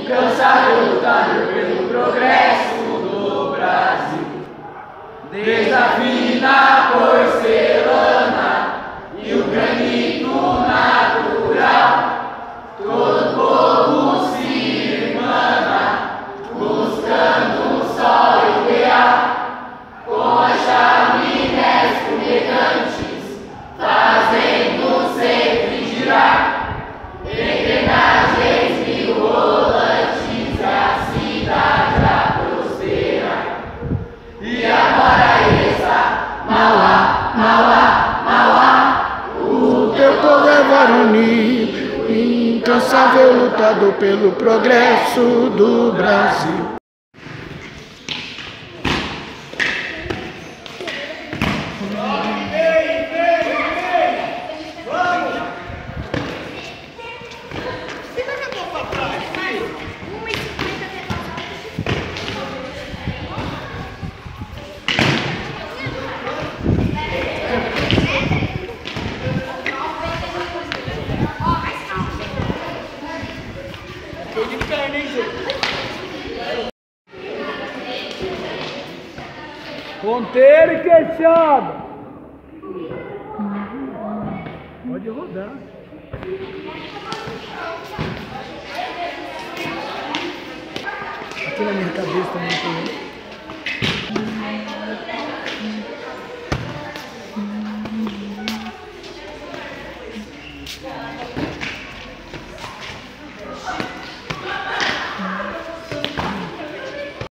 incansável lutador pelo progresso do Brasil. Desafina a porcelana e o granito natural, todo povo se irmana, buscando um sol ideal, com as chaminés fumegantes, fazendo sempre girar, engrenagens mil rolantes, a cidade a prosperar. E agora está Mauá, Mauá, Mauá, O teu povo é varonil, incansável lutador pelo progresso do Brasil. Ponteiro e queixada. Pode rodar. Aqui na minha cabeça também tem.